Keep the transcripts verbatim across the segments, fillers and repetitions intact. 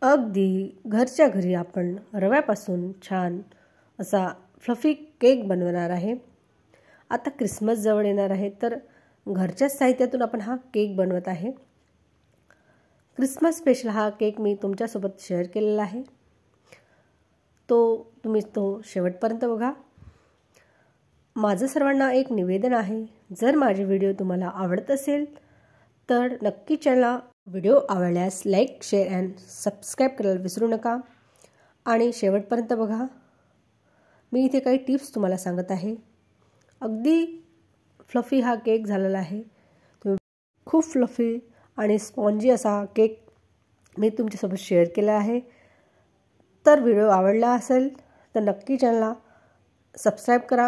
अगदी घरच्या घरी आपण रव्यापासून छान असा फ्लफी केक बनवणार आहे। आता क्रिसमस जवळ येणार आहे, तर घरच्या साहित्यातून आपण हा केक बनवत आहे। क्रिसमस स्पेशल हा केक मी तुमच्यासोबत शेअर केलेला आहे, तो तुम्ही तो शेवटपर्यंत बघा। माझं सर्वांना एक निवेदन आहे, जर माझे व्हिडिओ तुम्हाला आवडत असेल तर नक्की चॅनलला व्हिडिओ आवडल्यास लाईक, शेअर अँड सबस्क्राईब करायला विसरू नका आणि शेवटपर्यंत बघा। मी इथे काही टिप्स तुम्हाला सांगत आहे। अगदी फ्लफी हा केक झालेला आहे। तुम्ही खूप फ्लफी आणि स्पॉन्जी असा केक मी तुमच्यासोबत शेअर केला आहे। तर व्हिडिओ आवडला असेल तर नक्की चॅनलला सबस्क्राईब करा।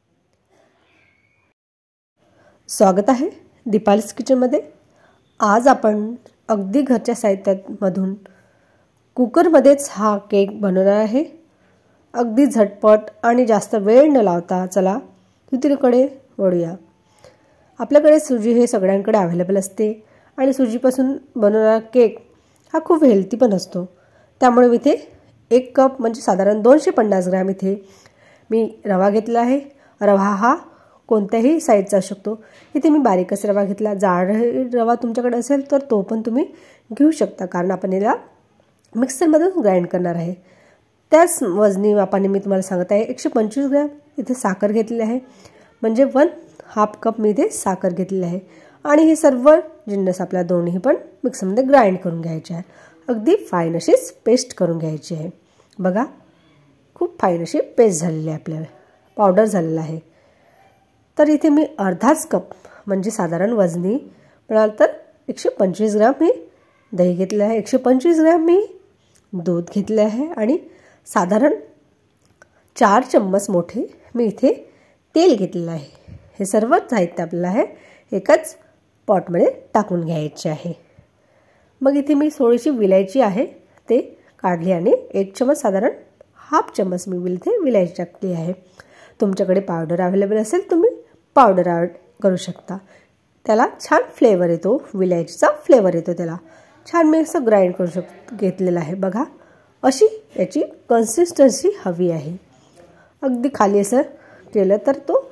स्वागत आहे दीपालीज किचनमध्ये। आज आपण अगदी घरच्या साहित्यामधून कुकरमध्येच हा केक बनवणार आहे। अगदी झटपट आणि जास्त वेळ न लावता चला दुसरीकडे वळूया। आपल्याकडे सुजी हे सगळ्यांकडे अवेलेबल असते आणि सुजीपासून बनवणारा केक हा खूप हेल्दी पण असतो। त्यामुळे मी इथे एक कप म्हणजे साधारण दोनशे पन्नास ग्रॅम इथे मी रवा घेतला आहे। रवा हा कोणत्याही साईजचा असू शकतो। इथे मी बारीकच रवा घेतला, जाड रवा तुमच्याकडे असेल तर तो पण तुम्ही घेऊ शकता, कारण आपण याला मिक्सरमधून ग्राइंड करणार आहे। त्याच वजनी मापाने मी तुम्हाला सांगत आहे एकशे पंचवीस ग्रॅम इथे साखर घेतली आहे, म्हणजे वन हाफ कप मी इथे साखर घेतली आहे। आणि हे सर्व जिन्नस आपल्या दोन्ही पण मिक्सरमध्ये ग्राइंड करून घ्यायचे आहे। अगदी फाईन अशी पेस्ट करून घ्यायची आहे। बघा खूप फाईन अशी पेस्ट झालेली आहे, आपल्याला पावडर झालेला आहे। तर इथे मी अर्धाच कप म्हणजे साधारण वजनी म्हणाल तर एकशे पंचवीस ग्रॅम मी दही घेतले आहे, एकशे पंचवीस ग्रॅम मी दूध घेतले आहे आणि साधारण चार चम्मच मोठे मी इथे तेल घेतलेलं आहे। हे सर्व साहित्य आपल्याला आहे एकच पॉटमध्ये टाकून घ्यायचे आहे। मग इथे मी थोडीशी विलायची आहे ते काढली आणि एक चम्मच साधारण हाफ चम्मच मी इथे विलायची टाकली आहे। तुमच्याकडे पावडर अवेलेबल असेल तुम्ही पावडर ॲड करू शकता, त्याला छान फ्लेवर येतो, विलायचीचा फ्लेवर येतो त्याला। छान मी असं ग्राइंड करू शक घेतलेलं आहे। बघा अशी याची कन्सिस्टन्सी हवी आहे। अगदी खाली असं केलं तर तो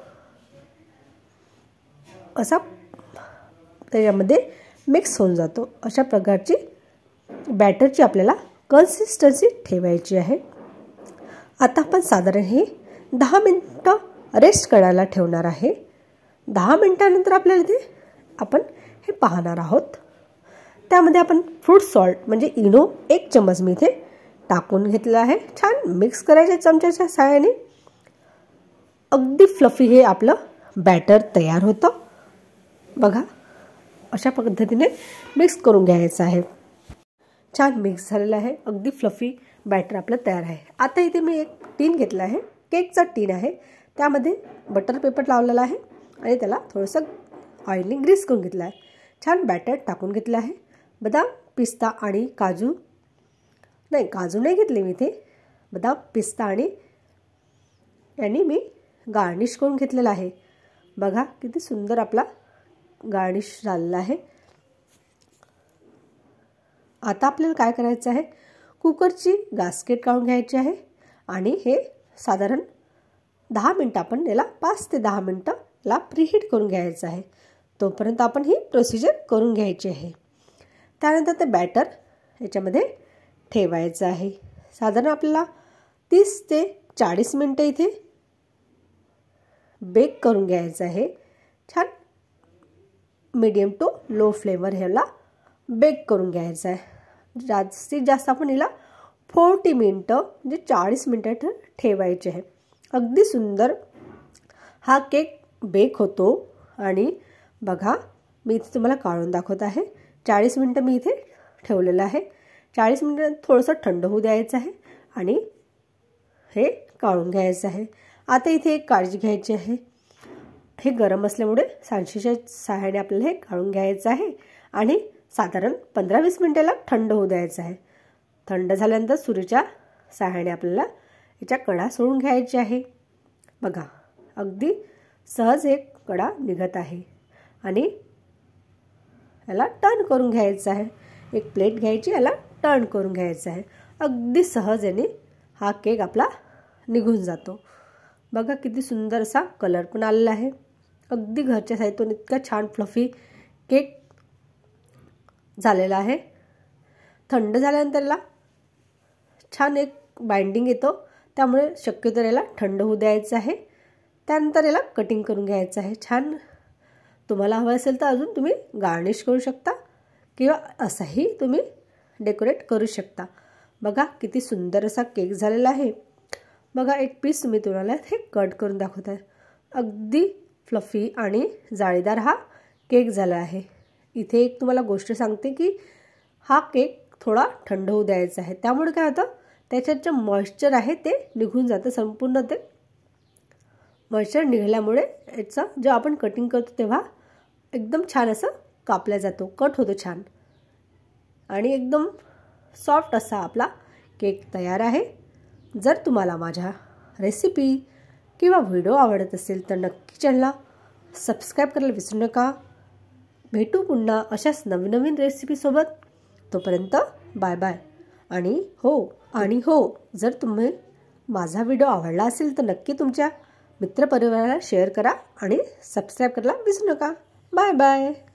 असा त्याच्यामध्ये मिक्स होऊन जातो। अशा प्रकारची बॅटरची आपल्याला कन्सिस्टन्सी ठेवायची आहे। आता आपण साधारण हे दहा मिनिटं रेस्ट करायला ठेवणार आहे। दहा मिनिटानंतर आपल्याला इथे आपण हे पाहणार आहोत। त्यामध्ये आपण फ्रूट सॉल्ट म्हणजे इनो एक चम्मच मी इथे टाकून घेतला आहे। छान मिक्स करायचे चमच्याच्या सहाय्याने। अगदी फ्लफी हे आपलं बॅटर तयार होतं। बघा अशा पद्धतीने मिक्स करून घ्यायचं आहे। छान मिक्स झालेलं आहे, अगदी फ्लफी बॅटर आपलं तयार आहे। आता इथे मी एक टीन घेतला आहे, केकचा टीन आहे, त्यामध्ये बटर पेपर लावलेला आहे आणि त्याला थोडंसं ऑइलने ग्रीस करून घेतलं आहे। छान बॅटर टाकून घेतलं आहे। बदाम, पिस्ता आणि काजू नाही काजू नाही घेतले मी इथे, बदाम, पिस्ता आणि यांनी मी गार्निश करून घेतलेला आहे। बघा किती सुंदर आपला गार्निश झालेला आहे। आता आपल्याला काय करायचं आहे, कुकरची गास्केट काढून घ्यायची आहे आणि हे साधारण दहा मिनटं आपण याला पाच ते दहा मिनटं याला प्रीहीट करून घ्यायचं आहे। तोपर्यंत आपण ही प्रोसिजर करून घ्यायची आहे। त्यानंतर ते बॅटर याच्यामध्ये ठेवायचं आहे। साधारण आपल्याला तीस ते चाळीस मिनटं इथे बेक करून घ्यायचं आहे। छान मीडियम टू लो फ्लेवर ह्याला बेक करून घ्यायचं आहे। जास्तीत जास्त आपण याला चाळीस मिनटं म्हणजे चाळीस मिनटं ठेवायचे आहे। अगदी सुंदर हा केक बेक होतो। आणि बघा मी इथे तुम्हाला काढून दाखवत आहे। चाळीस मिनटं मी इथे ठेवलेलं आहे। चाळीस मिनटं थोडंसं थंड होऊ द्यायचं आहे आणि हे काढून घ्यायचं आहे। आता इथे एक काळजी घ्यायची आहे, हे गरम असल्यामुळे सांडशीच्या सहाय्याने आपल्याला हे काढून घ्यायचं आहे आणि साधारण पंधरा वीस मिनिटाला थंड होऊ द्यायचं आहे। थंड झाल्यानंतर सुरीच्या सहाय्याने आपल्याला याच्या कडा सोडून घ्यायची आहे। बघा अगदी सहज एक कडा निघत आहे आणि याला टर्न करून घ्यायचं आहे। एक प्लेट घ्यायची, याला टर्न करून घ्यायचं आहे. अगदी सहजतेने हा केक आपला निघून जातो. बघा किती सुंदर असा कलर पण आलेला आहे. अगदी घरच्या साहित्यातून इतका छान फ्लफी केक झालेला आहे. थंड झाल्यानंतर याला छान एक बाइंडिंग येतो, त्यामुळे शक्यतो याला थंड होऊ द्यायचं आहे. त्यानंतर याला कटिंग करून घ्यायचं आहे. छान तुम्हाला हवं असेल तर अजून तुम्ही गार्निश करू शकता किंवा असाही तुम्ही डेकोरेट करू शकता. बघा किती सुंदर असा केक झालेला आहे. बघा एक पीस तुम्ही तुम्हाला हे कट करून दाखवत आहे. अगदी फ्लफी आणि जाळीदार हा केक झाला आहे. इथे एक तुम्हाला गोष्ट सांगते की हा केक थोडा थंड होऊ द्यायचा आहे. त्यामुळे काय होतं, त्याच्यात जे मॉइश्चर आहे ते निघून जातं. संपूर्ण ते मॉइश्चर निघाल्यामुळे याचं जे आपण कटिंग करतो तेव्हा एकदम छान असं कापला जातो, कट होतो छान आणि एकदम सॉफ्ट असा आपला केक तयार आहे. जर तुम्हाला माझ्या रेसिपी किंवा व्हिडिओ आवडत असेल तर नक्की चॅनलला सबस्क्राईब करायला विसरू नका. भेटू पुन्हा अशाच नवीन नवीन रेसिपीसोबत. तोपर्यंत बाय बाय. आणि हो आणि हो जर तुम्ही माझा व्हिडिओ आवडला असेल तर नक्की तुमच्या मित्रपरिवाराला शेअर करा आणि सबस्क्राईब करायला विसरू नका. Bye bye.